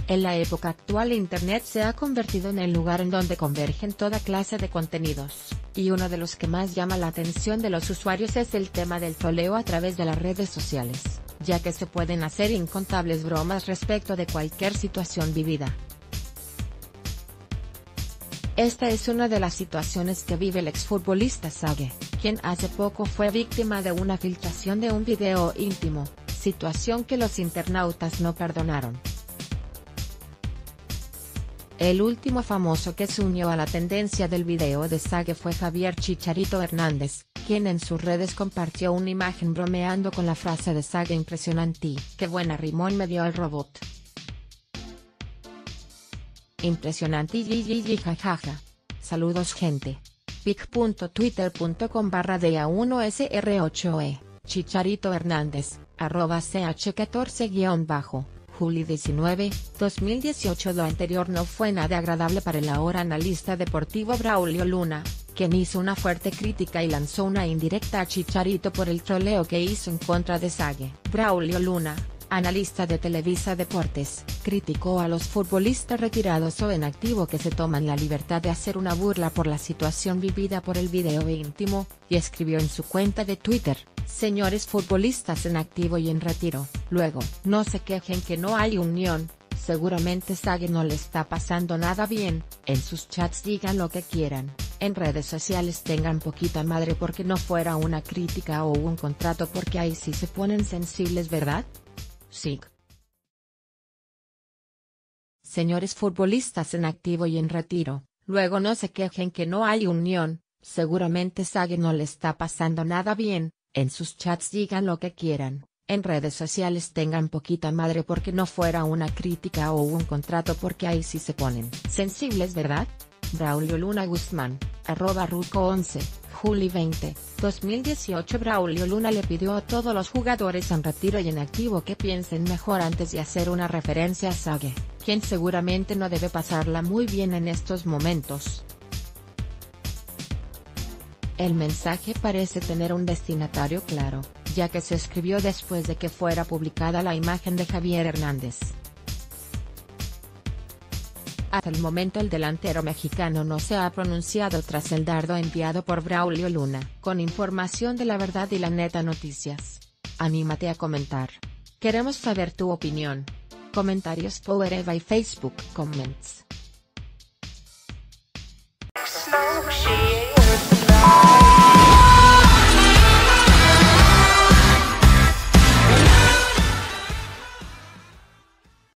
En la época actual Internet se ha convertido en el lugar en donde convergen toda clase de contenidos, y uno de los que más llama la atención de los usuarios es el tema del troleo a través de las redes sociales, ya que se pueden hacer incontables bromas respecto de cualquier situación vivida. Esta es una de las situaciones que vive el exfutbolista Sage, quien hace poco fue víctima de una filtración de un video íntimo, situación que los internautas no perdonaron. El último famoso que se unió a la tendencia del video de Sage fue Javier Chicharito Hernández, quien en sus redes compartió una imagen bromeando con la frase de Sage impresionante, qué buena rimón me dio el robot. Impresionante y jajaja. Saludos gente. pic.twitter.com/DA1SR8E, Chicharito Hernández, @CH14_ Juli 19, 2018. Lo anterior no fue nada agradable para el ahora analista deportivo Braulio Luna, quien hizo una fuerte crítica y lanzó una indirecta a Chicharito por el troleo que hizo en contra de Sage. Braulio Luna, analista de Televisa Deportes, criticó a los futbolistas retirados o en activo que se toman la libertad de hacer una burla por la situación vivida por el video íntimo, y escribió en su cuenta de Twitter: señores futbolistas en activo y en retiro, luego, no se quejen que no hay unión, seguramente Sage no le está pasando nada bien, en sus chats digan lo que quieran, en redes sociales tengan poquita madre porque no fuera una crítica o un contrato porque ahí sí se ponen sensibles, ¿verdad? Sí. Señores futbolistas en activo y en retiro, luego no se quejen que no hay unión, seguramente Sage no le está pasando nada bien, en sus chats digan lo que quieran, en redes sociales tengan poquita madre porque no fuera una crítica o un contrato porque ahí sí se ponen sensibles, ¿verdad? Braulio Luna Guzmán, @Ruco11, Juli 20, 2018. Braulio Luna le pidió a todos los jugadores en retiro y en activo que piensen mejor antes de hacer una referencia a Sage, quien seguramente no debe pasarla muy bien en estos momentos. El mensaje parece tener un destinatario claro, ya que se escribió después de que fuera publicada la imagen de Javier Hernández. Hasta el momento el delantero mexicano no se ha pronunciado tras el dardo enviado por Braulio Luna. Con información de La Verdad y La Neta Noticias. Anímate a comentar. Queremos saber tu opinión. Comentarios Power Eva y Facebook Comments.